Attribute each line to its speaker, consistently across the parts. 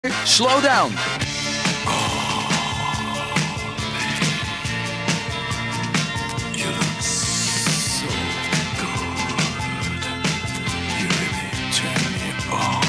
Speaker 1: Slow down.
Speaker 2: You look so good. You really turn me on.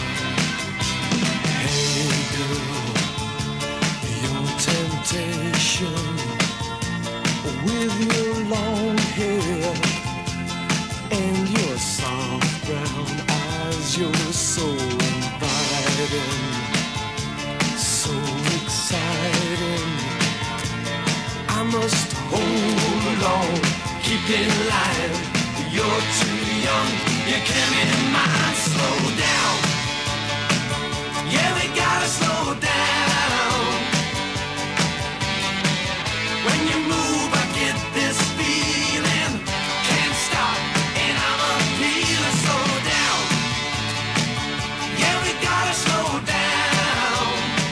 Speaker 2: Hey girl, your temptation with your long hair and your soft brown eyes, you're so inviting, so exciting. I must hold on, keep in line. You're too young, you can't be mine. Slow down, yeah, we gotta slow down. When you move, I get this feeling, can't stop, and I'm appealing. Slow down, yeah, we gotta slow down.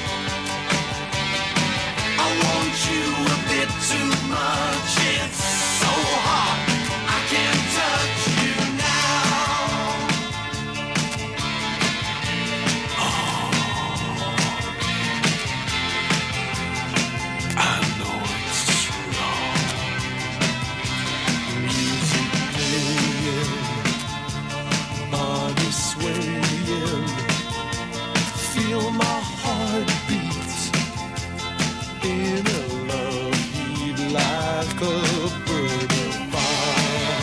Speaker 2: I want you a bit too much, it's so hot, I can't touch you now. I know it's wrong. Music playing, body swaying, feel my heartbeat in a love heat like a burning fire,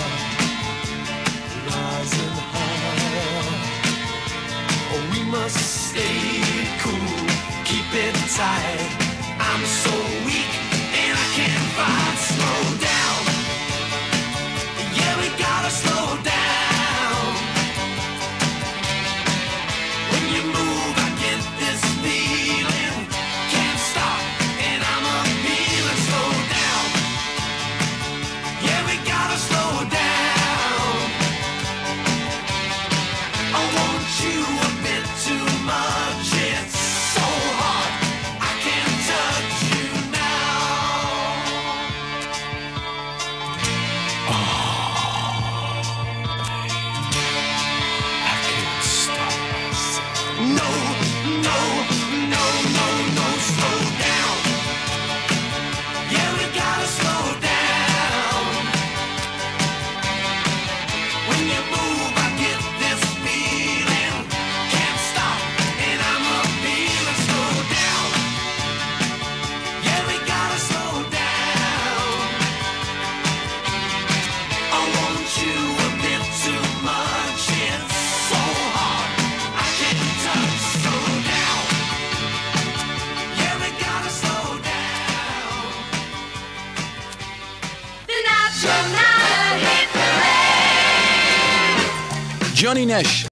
Speaker 2: rising higher. Oh, we must stay cool, keep it tight. I'm so weak and I can't fight. Slow down, yeah, we gotta slow down. When you move, I get this feeling, can't stop, and I'm appealing. Slow down, yeah, we gotta slow down. I want you a bit too much, it's so hard, I can't touch you now. I can't stop myself. No, no, no, no, no, slow down. Yeah, we gotta slow down. When you move, I get this feeling, can't stop, and I'm appealing. Slow down, yeah, we gotta slow down. I want you a bit too much, it's so hard, I can't touch. Slow down, yeah, we gotta slow down.
Speaker 3: The National Hit Parade.
Speaker 1: Johnny Nash.